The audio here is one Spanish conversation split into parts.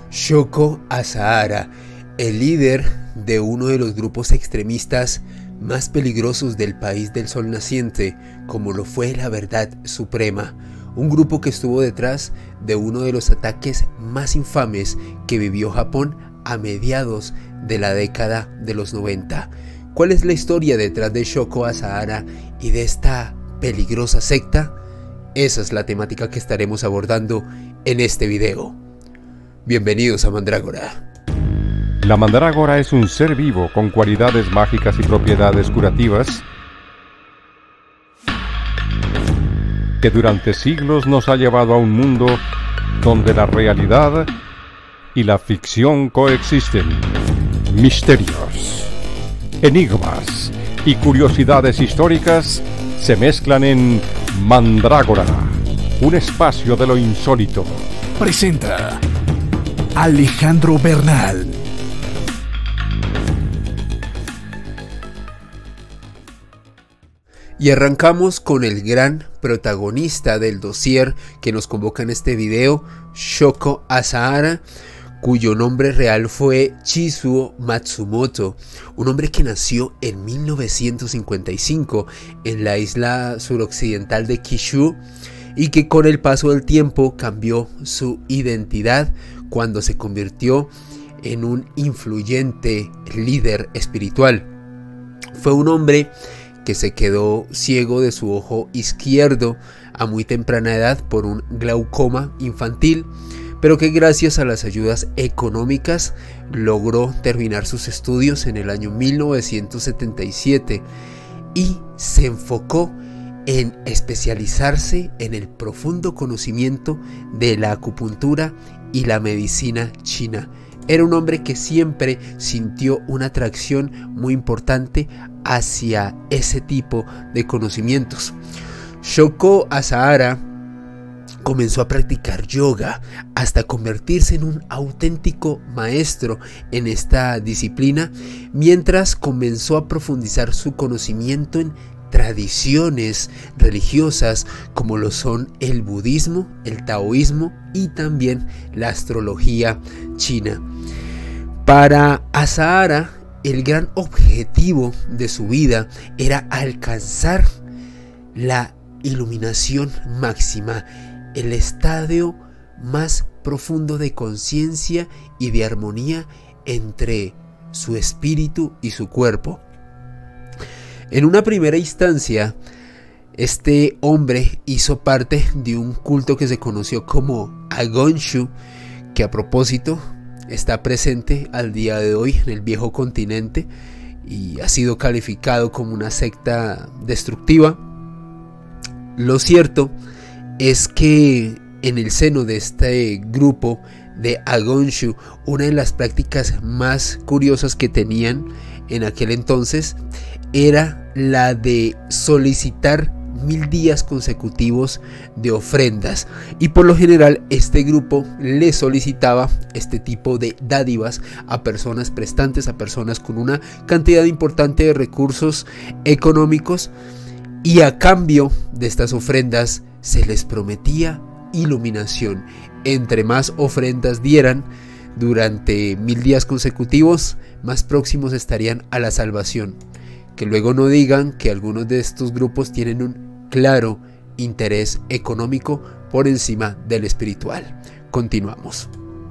Shoko Asahara, el líder de uno de los grupos extremistas más peligrosos del país del sol naciente, como lo fue la Verdad Suprema, un grupo que estuvo detrás de uno de los ataques más infames que vivió Japón a mediados de la década de los 90. ¿Cuál es la historia detrás de Shoko Asahara y de esta peligrosa secta? Esa es la temática que estaremos abordando en este video. Bienvenidos a Mandrágora. La mandrágora es un ser vivo con cualidades mágicas y propiedades curativas que durante siglos nos ha llevado a un mundo donde la realidad y la ficción coexisten. Misterios, enigmas y curiosidades históricas se mezclan en Mandrágora, un espacio de lo insólito. Presenta Alejandro Bernal. Y arrancamos con el gran protagonista del dossier que nos convoca en este video, Shoko Asahara, cuyo nombre real fue Chizuo Matsumoto, un hombre que nació en 1955 en la isla suroccidental de Kyushu y que con el paso del tiempo cambió su identidad cuando se convirtió en un influyente líder espiritual. Fue un hombre que se quedó ciego de su ojo izquierdo a muy temprana edad por un glaucoma infantil, pero que gracias a las ayudas económicas logró terminar sus estudios en el año 1977 y se enfocó en especializarse en el profundo conocimiento de la acupuntura y la medicina china. Era un hombre que siempre sintió una atracción muy importante hacia ese tipo de conocimientos. Shoko Asahara comenzó a practicar yoga hasta convertirse en un auténtico maestro en esta disciplina, mientras comenzó a profundizar su conocimiento en tradiciones religiosas como lo son el budismo, el taoísmo y también la astrología china. Para Asahara, el gran objetivo de su vida era alcanzar la iluminación máxima, el estadio más profundo de conciencia y de armonía entre su espíritu y su cuerpo. En una primera instancia, este hombre hizo parte de un culto que se conoció como Agonshu, que a propósito está presente al día de hoy en el viejo continente y ha sido calificado como una secta destructiva. Lo cierto es que en el seno de este grupo de Agonshu, una de las prácticas más curiosas que tenían en aquel entonces era la de solicitar 1000 días consecutivos de ofrendas, y por lo general este grupo le solicitaba este tipo de dádivas a personas prestantes, a personas con una cantidad importante de recursos económicos, y a cambio de estas ofrendas se les prometía iluminación. Entre más ofrendas dieran durante 1000 días consecutivos, más próximos estarían a la salvación. Que luego no digan que algunos de estos grupos tienen un claro interés económico por encima del espiritual. Continuamos.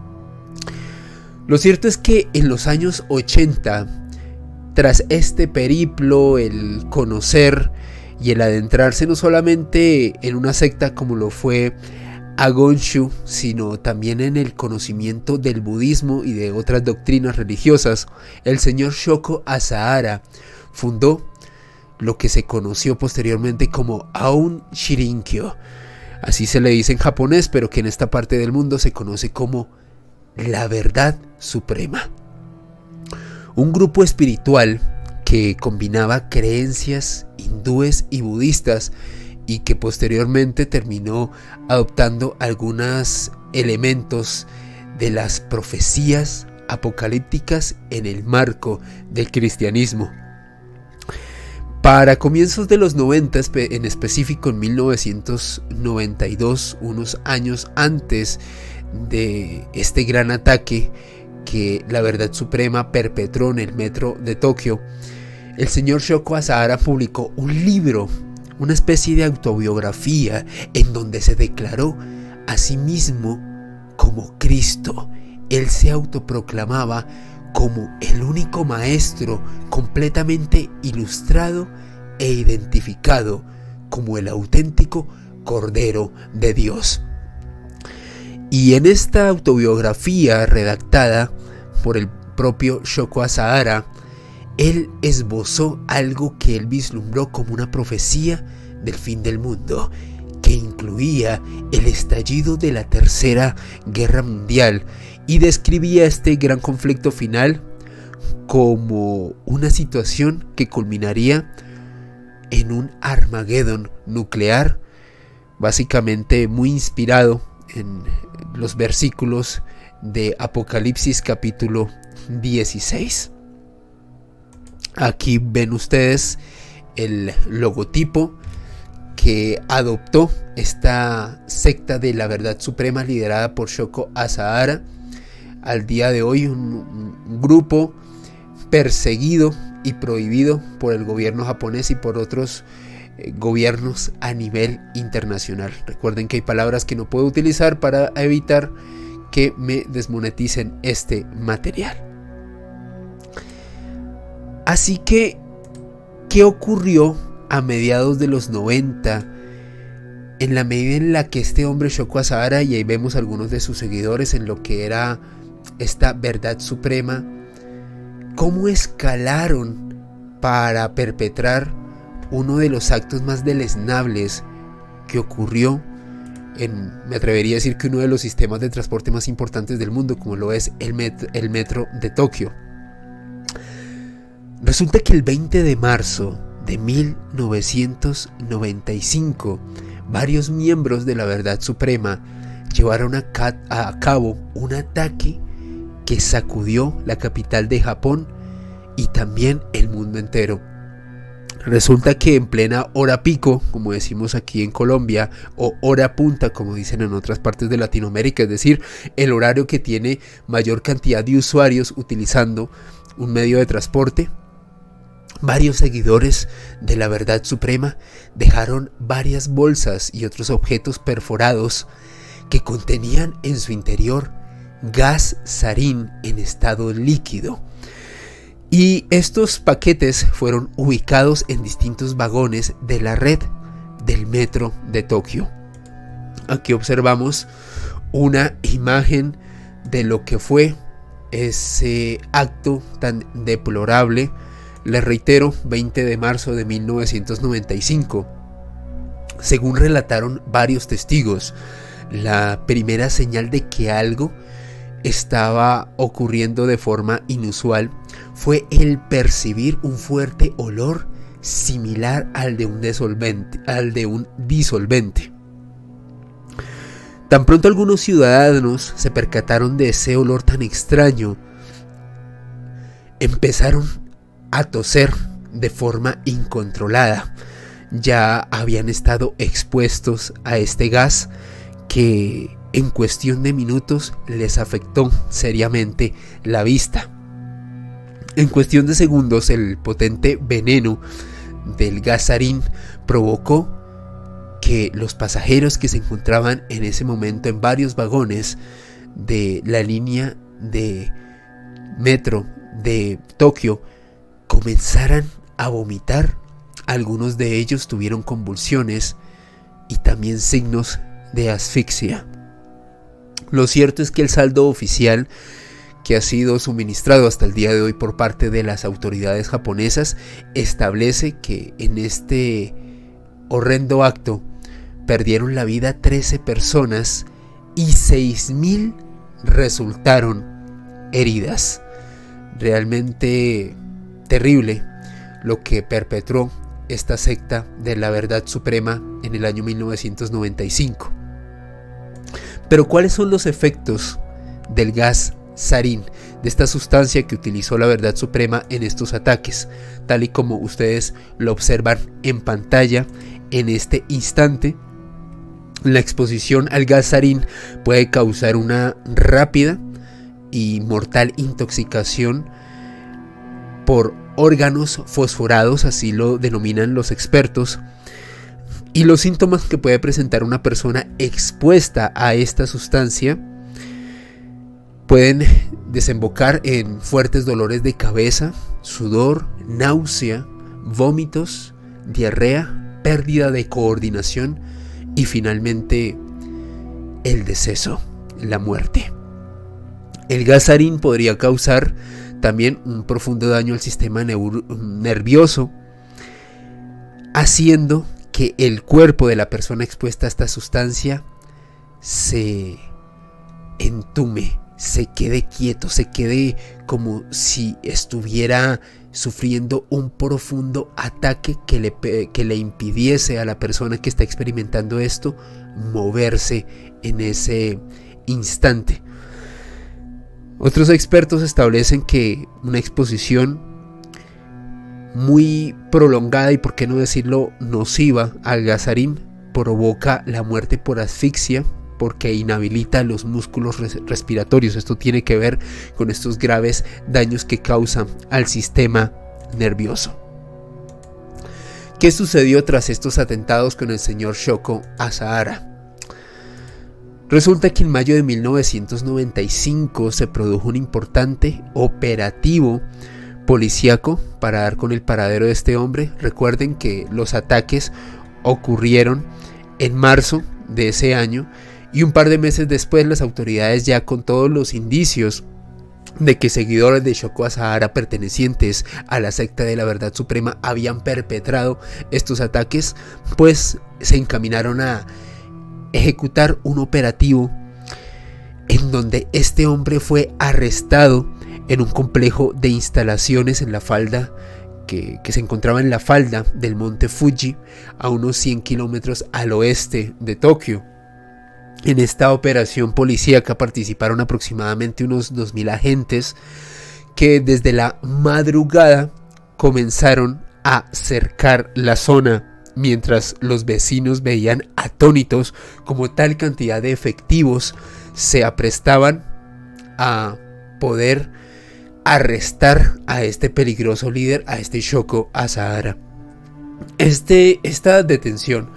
Lo cierto es que en los años 80, tras este periplo, el conocer y el adentrarse no solamente en una secta como lo fue Agonshu, sino también en el conocimiento del budismo y de otras doctrinas religiosas, el señor Shoko Asahara fundó lo que se conoció posteriormente como Aum Shirinkyo. Así se le dice en japonés, pero que en esta parte del mundo se conoce como la Verdad Suprema. Un grupo espiritual que combinaba creencias hindúes y budistas y que posteriormente terminó adoptando algunos elementos de las profecías apocalípticas en el marco del cristianismo. Para comienzos de los 90, en específico en 1992, unos años antes de este gran ataque que la Verdad Suprema perpetró en el metro de Tokio, el señor Shoko Asahara publicó un libro, una especie de autobiografía, en donde se declaró a sí mismo como Cristo. Él se autoproclamaba como el único maestro completamente ilustrado e identificado como el auténtico Cordero de Dios. Y en esta autobiografía redactada por el propio Shoko Asahara, él esbozó algo que él vislumbró como una profecía del fin del mundo, que incluía el estallido de la Tercera Guerra Mundial, y describía este gran conflicto final como una situación que culminaría en un Armagedón nuclear, básicamente muy inspirado en los versículos de Apocalipsis capítulo 16. Aquí ven ustedes el logotipo que adoptó esta secta de la Verdad Suprema liderada por Shoko Asahara. Al día de hoy un grupo perseguido y prohibido por el gobierno japonés y por otros gobiernos a nivel internacional. Recuerden que hay palabras que no puedo utilizar para evitar que me desmoneticen este material. Así que, ¿qué ocurrió a mediados de los 90? En la medida en la que este hombre Shoko Asahara, y ahí vemos algunos de sus seguidores en lo que era esta Verdad Suprema, cómo escalaron para perpetrar uno de los actos más deleznables que ocurrió me atrevería a decir que uno de los sistemas de transporte más importantes del mundo, como lo es el metro de Tokio. Resulta que el 20 de marzo de 1995, varios miembros de la Verdad Suprema llevaron a cabo un ataque que sacudió la capital de Japón y también el mundo entero. Resulta que en plena hora pico, como decimos aquí en Colombia, o hora punta, como dicen en otras partes de Latinoamérica, es decir, el horario que tiene mayor cantidad de usuarios utilizando un medio de transporte, varios seguidores de la Verdad Suprema dejaron varias bolsas y otros objetos perforados que contenían en su interior gas sarín en estado líquido. Y estos paquetes fueron ubicados en distintos vagones de la red del metro de Tokio. Aquí observamos una imagen de lo que fue ese acto tan deplorable. Les reitero, 20 de marzo de 1995. Según relataron varios testigos, la primera señal de que algo estaba ocurriendo de forma inusual fue el percibir un fuerte olor similar al de un disolvente. Tan pronto algunos ciudadanos se percataron de ese olor tan extraño, empezaron a toser de forma incontrolada. Ya habían estado expuestos a este gas que en cuestión de minutos les afectó seriamente la vista. En cuestión de segundos, el potente veneno del gas sarín provocó que los pasajeros que se encontraban en ese momento en varios vagones de la línea de metro de Tokio comenzaran a vomitar. Algunos de ellos tuvieron convulsiones y también signos de asfixia. Lo cierto es que el saldo oficial que ha sido suministrado hasta el día de hoy por parte de las autoridades japonesas establece que en este horrendo acto perdieron la vida 13 personas y 6.000 resultaron heridas. Realmente terrible lo que perpetró esta secta de la Verdad Suprema en el año 1995. Pero ¿cuáles son los efectos del gas sarín, de esta sustancia que utilizó la Verdad Suprema en estos ataques? Tal y como ustedes lo observan en pantalla en este instante, La exposición al gas sarín puede causar una rápida y mortal intoxicación por órganos fosforados, así lo denominan los expertos, y los síntomas que puede presentar una persona expuesta a esta sustancia pueden desembocar en fuertes dolores de cabeza, sudor, náusea, vómitos, diarrea, pérdida de coordinación y finalmente el deceso, la muerte. El gas sarín podría causar también un profundo daño al sistema nervioso, haciendo que el cuerpo de la persona expuesta a esta sustancia se entume, se quede quieto, se quede como si estuviera sufriendo un profundo ataque que le impidiese a la persona que está experimentando esto moverse en ese instante. Otros expertos establecen que una exposición muy prolongada y por qué no decirlo nociva al gas sarín provoca la muerte por asfixia, porque inhabilita los músculos respiratorios. Esto tiene que ver con estos graves daños que causan al sistema nervioso. ¿Qué sucedió tras estos atentados con el señor Shoko Asahara? Resulta que en mayo de 1995 se produjo un importante operativo policíaco para dar con el paradero de este hombre. Recuerden que los ataques ocurrieron en marzo de ese año y un par de meses después las autoridades, ya con todos los indicios de que seguidores de Shoko Asahara pertenecientes a la secta de la Verdad Suprema habían perpetrado estos ataques, pues se encaminaron a ejecutar un operativo en donde este hombre fue arrestado en un complejo de instalaciones en la falda que se encontraba en la falda del monte Fuji, a unos 100 kilómetros al oeste de Tokio. En esta operación policíaca participaron aproximadamente unos 2000 agentes que desde la madrugada comenzaron a cercar la zona, mientras los vecinos veían atónitos como tal cantidad de efectivos se aprestaban a poder arrestar a este peligroso líder, a este Shoko Asahara. Esta detención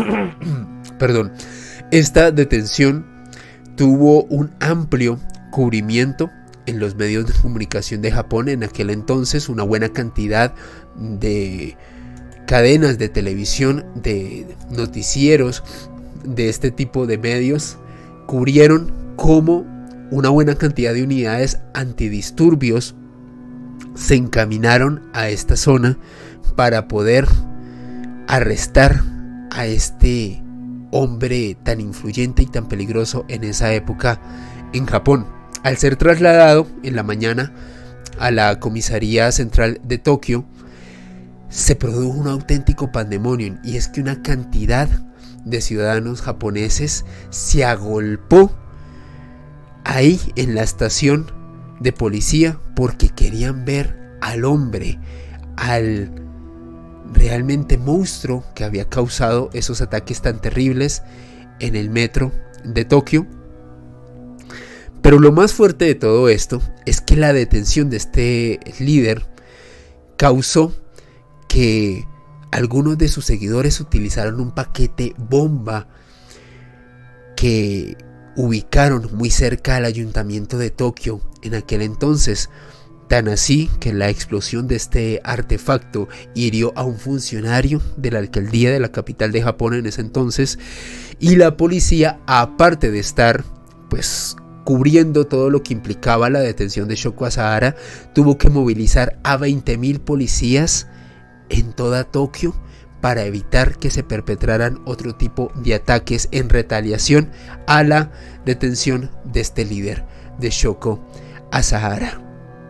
tuvo un amplio cubrimiento en los medios de comunicación de Japón. En aquel entonces una buena cantidad de cadenas de televisión, de noticieros, de este tipo de medios cubrieron cómo una buena cantidad de unidades antidisturbios se encaminaron a esta zona para poder arrestar a este hombre tan influyente y tan peligroso en esa época en Japón. Al ser trasladado en la mañana a la comisaría central de Tokio, se produjo un auténtico pandemonium, y es que una cantidad de ciudadanos japoneses se agolpó ahí en la estación de policía porque querían ver al hombre, al realmente monstruo que había causado esos ataques tan terribles en el metro de Tokio. Pero lo más fuerte de todo esto es que la detención de este líder causó que algunos de sus seguidores utilizaron un paquete bomba que ubicaron muy cerca al ayuntamiento de Tokio en aquel entonces, tan así que la explosión de este artefacto hirió a un funcionario de la alcaldía de la capital de Japón en ese entonces, y la policía, aparte de estar pues cubriendo todo lo que implicaba la detención de Shoko Asahara, tuvo que movilizar a 20.000 policías en toda Tokio para evitar que se perpetraran otro tipo de ataques en retaliación a la detención de este líder, de Shoko Asahara.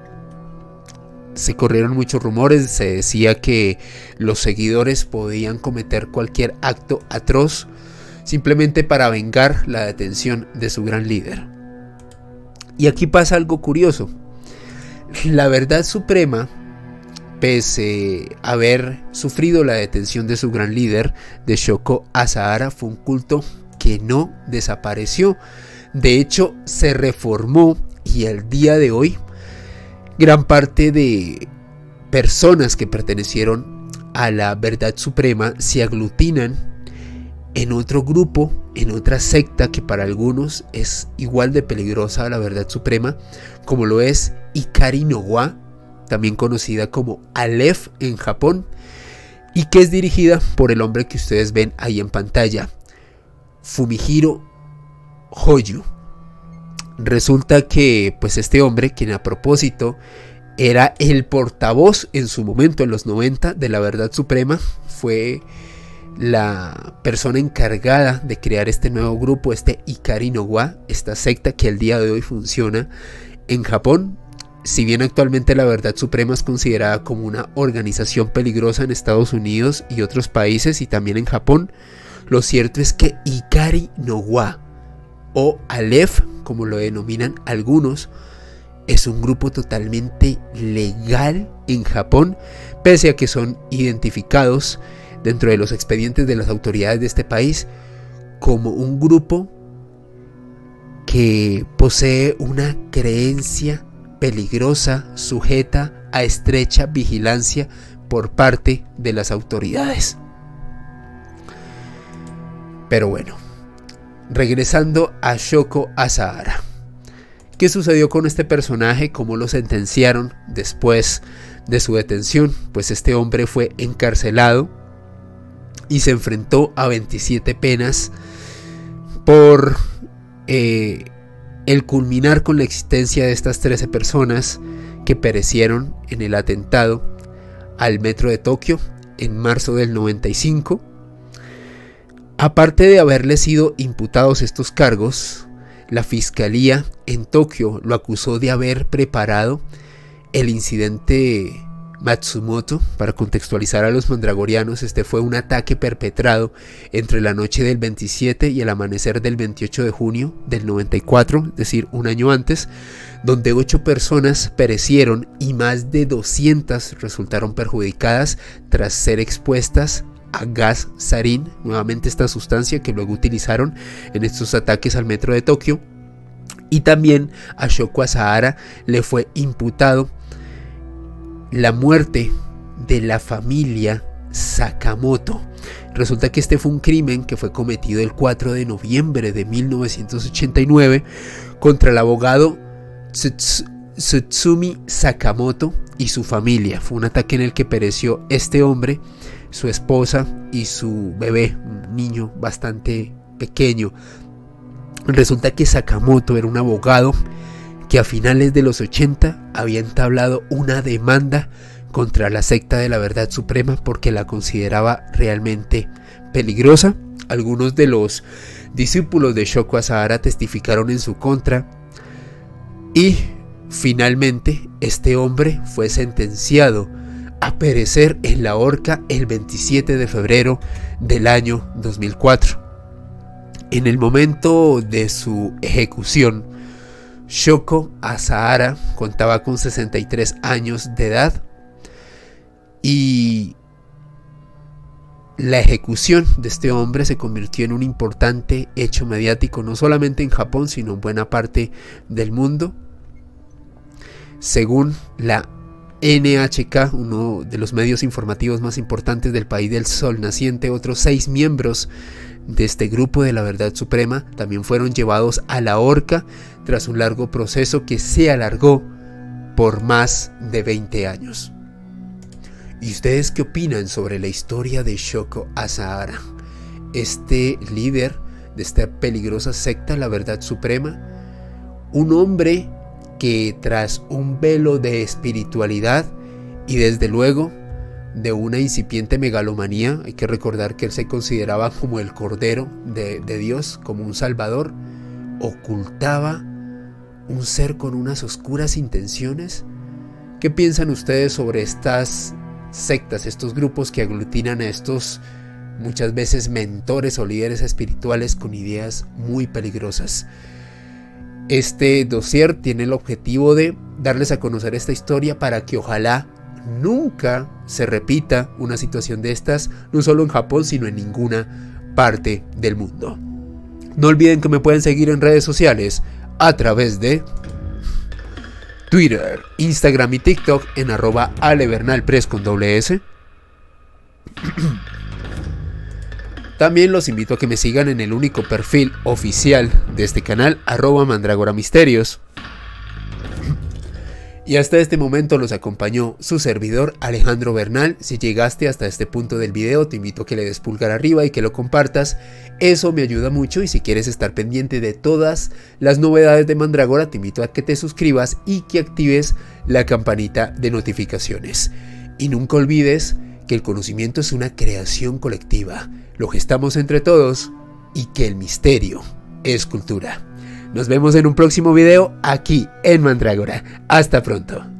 Se corrieron muchos rumores, se decía que los seguidores podían cometer cualquier acto atroz simplemente para vengar la detención de su gran líder. Y aquí pasa algo curioso. La Verdad Suprema, pese a haber sufrido la detención de su gran líder, de Shoko Asahara, fue un culto que no desapareció. De hecho, se reformó y al día de hoy gran parte de personas que pertenecieron a la Verdad Suprema se aglutinan en otro grupo, en otra secta que para algunos es igual de peligrosa a la Verdad Suprema, como lo es Ikari no wa, también conocida como Aleph en Japón, y que es dirigida por el hombre que ustedes ven ahí en pantalla, Fumihiro Hoyu. Resulta que pues este hombre, quien a propósito era el portavoz en su momento, en los 90, de la Verdad Suprema, fue la persona encargada de crear este nuevo grupo, este Ikari no wa, esta secta que al día de hoy funciona en Japón. Si bien actualmente la Verdad Suprema es considerada como una organización peligrosa en Estados Unidos y otros países y también en Japón, lo cierto es que Ikari no wa, o Aleph como lo denominan algunos, es un grupo totalmente legal en Japón, pese a que son identificados dentro de los expedientes de las autoridades de este país como un grupo que posee una creencia peligrosa, sujeta a estrecha vigilancia por parte de las autoridades. Pero bueno, regresando a Shoko Asahara. ¿Qué sucedió con este personaje? ¿Cómo lo sentenciaron después de su detención? Pues este hombre fue encarcelado y se enfrentó a 27 penas por el culminar con la existencia de estas 13 personas que perecieron en el atentado al metro de Tokio en marzo del 95. Aparte de haberle sido imputados estos cargos, la fiscalía en Tokio lo acusó de haber preparado el incidente Matsumoto. Para contextualizar a los mandragorianos, este fue un ataque perpetrado entre la noche del 27 y el amanecer del 28 de junio del 94, es decir, un año antes, donde 8 personas perecieron y más de 200 resultaron perjudicadas tras ser expuestas a gas sarín, nuevamente esta sustancia que luego utilizaron en estos ataques al metro de Tokio. Y también a Shoko Asahara le fue imputado la muerte de la familia Sakamoto. Resulta que este fue un crimen que fue cometido el 4 de noviembre de 1989 contra el abogado Tsutsumi Sakamoto y su familia. Fue un ataque en el que pereció este hombre, su esposa y su bebé, un niño bastante pequeño. Resulta que Sakamoto era un abogado que a finales de los 80 había entablado una demanda contra la secta de la Verdad Suprema porque la consideraba realmente peligrosa. Algunos de los discípulos de Shoko Asahara testificaron en su contra y finalmente este hombre fue sentenciado a perecer en la horca el 27 de febrero del año 2004. En el momento de su ejecución, Shoko Asahara contaba con 63 años de edad y la ejecución de este hombre se convirtió en un importante hecho mediático no solamente en Japón sino en buena parte del mundo. Según la NHK, uno de los medios informativos más importantes del país del sol naciente, otros 6 miembros de este grupo de la Verdad Suprema también fueron llevados a la horca tras un largo proceso que se alargó por más de 20 años. ¿Y ustedes qué opinan sobre la historia de Shoko Asahara? Este líder de esta peligrosa secta, la Verdad Suprema, un hombre que tras un velo de espiritualidad y desde luego de una incipiente megalomanía, hay que recordar que él se consideraba como el Cordero de Dios, como un Salvador, ocultaba un ser con unas oscuras intenciones. ¿Qué piensan ustedes sobre estas sectas, estos grupos que aglutinan a estos muchas veces mentores o líderes espirituales con ideas muy peligrosas? Este dossier tiene el objetivo de darles a conocer esta historia para que ojalá nunca se repita una situación de estas, no solo en Japón, sino en ninguna parte del mundo. No olviden que me pueden seguir en redes sociales a través de Twitter, Instagram y TikTok en @alebernalpress con doble S. También los invito a que me sigan en el único perfil oficial de este canal, @mandragoramisterios. Y hasta este momento los acompañó su servidor Alejandro Bernal. Si llegaste hasta este punto del video, te invito a que le des pulgar arriba y que lo compartas. Eso me ayuda mucho, y si quieres estar pendiente de todas las novedades de Mandrágora, te invito a que te suscribas y que actives la campanita de notificaciones. Y nunca olvides que el conocimiento es una creación colectiva, lo gestamos entre todos, y que el misterio es cultura. Nos vemos en un próximo video aquí en Mandrágora. Hasta pronto.